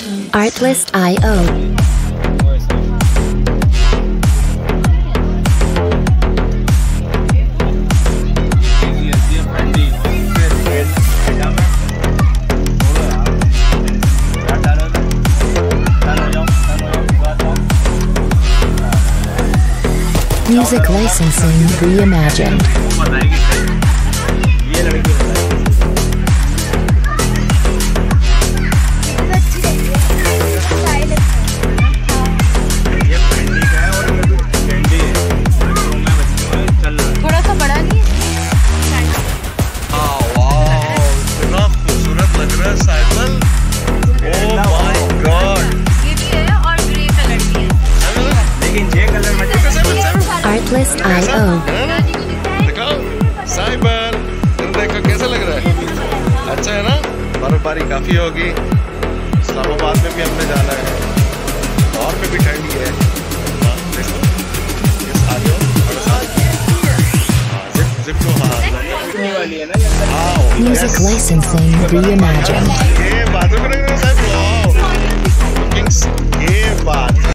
Artlist.io. Music licensing reimagined. थोड़ा सा बड़ा नहीं है? इतना खूबसूरत लग रहा है साइकिल। Oh my God. ये भी है और ग्रे कलर भी है। लेकिन ये कलर में Artlist.io. देखो साइबर, देखो कैसा लग रहा है? अच्छा है ना? बर्फबारी काफी होगी। इस्लामाबाद में भी हमने जाना है, और में भी ठंडी है। देखो इस आगे जिप को Music licensing reimagined. ये बाथरूम में